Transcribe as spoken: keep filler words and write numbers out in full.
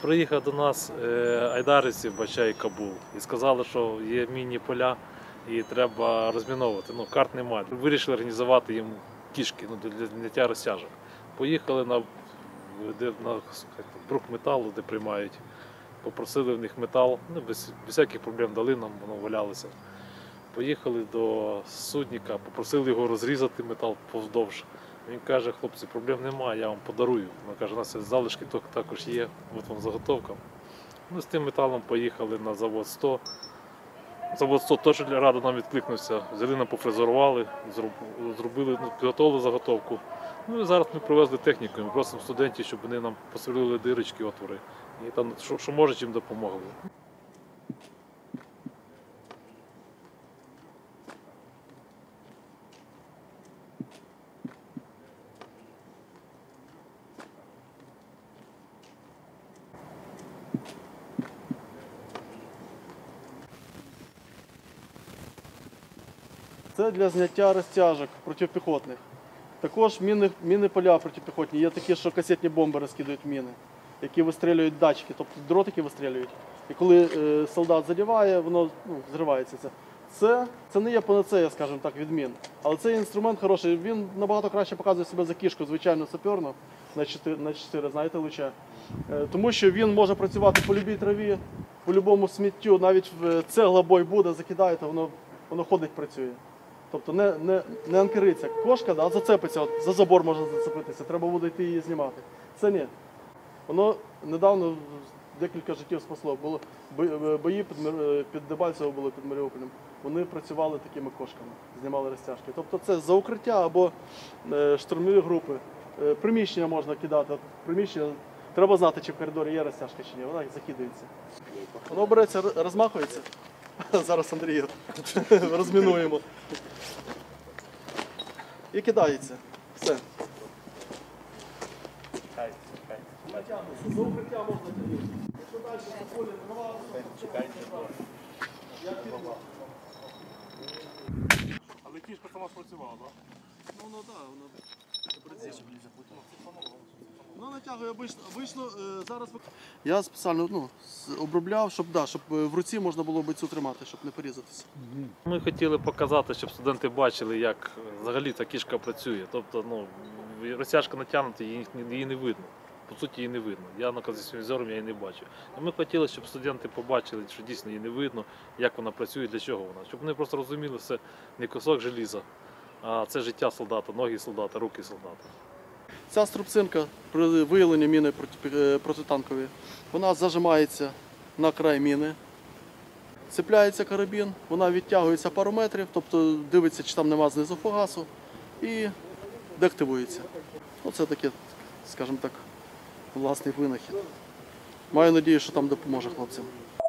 Приїхав до нас айдарівці Бача і Кабул і сказали, що є міні-поля і треба розміновувати. Ну, карт немає. Вирішили організувати їм кішки, ну, для зняття розтяжок. Поїхали на, де, на брук металу, де приймають. Попросили в них метал, ну, без, без всяких проблем дали нам, воно валялося. Поїхали до судника, попросили його розрізати метал повздовж. Він каже: хлопці, проблем немає, я вам подарую. Він каже, у нас залишки також є, от вам заготовка. Ми з тим металом поїхали на завод сто. Завод сто теж радо нам відкликнувся, взяли нам пофрезерували, зробили, ну, підготовили заготовку. Ну і зараз ми привезли техніку, ми просимо студентів, щоб вони нам посверлили дирочки, отвори. І там, що, що може, чим допомогли. Це для зняття розтяжок протипіхотних. Також міни, міни поля протипіхотні. Є такі, що касетні бомби розкидують міни, які вистрілюють датчики, тобто дротики вистрілюють. І коли е, солдат задіває, воно ну, зривається. Це. Це, це не є панацея, скажімо так, від мін. Але цей інструмент хороший, він набагато краще показує себе за кішку, звичайно, саперну, на чотири, на чотири, знаєте, луча. Е, тому що він може працювати по любій траві, по любому сміттю, навіть в цегла бой буде, закидаєте, воно, воно ходить, працює. Тобто не, не, не анкериться. Кошка, да, зацепиться, от, за забор може зацепитися, треба буде йти її знімати. Це ні. Воно недавно декілька життів спасло. Було, бої під, під Дебальцево були, під Маріуполем. Вони працювали такими кошками, знімали розтяжки. Тобто це за укриття або е, штурмові групи. Е, приміщення можна кидати. От, приміщення, треба знати, чи в коридорі є розтяжка, чи ні. Вона закидається. Воно береться, розмахується. Зараз Андрію розмінуємо. І кидається. Все. За укриття можна тягнути. Якщо далі по полі трава, Але кішка сама спрацювала, так? Ну, воно так, воно працює. Воно натягує обично, обично е, зараз. Я спеціально ну, обробляв, щоб, да, щоб в руці можна було би цю тримати, щоб не порізатися. Ми хотіли показати, щоб студенти бачили, як взагалі та кішка працює. Тобто, ну, розтяжка натягнута, її, її не видно. По суті, її не видно. Я на зі своїм зором я її не бачу. І ми хотіли, щоб студенти побачили, що дійсно її не видно, як вона працює, для чого вона. Щоб вони просто розуміли, це не кусок желіза, а це життя солдата, ноги солдата, руки солдата. Ця струбцинка при виявленні міни проти, протитанкової, вона зажимається на край міни, цепляється карабін, вона відтягується пару метрів, тобто дивиться, чи там нема знизу фугасу, і деактивується. Оце таке, скажімо так, власний винахід. Маю надію, що там допоможе хлопцям.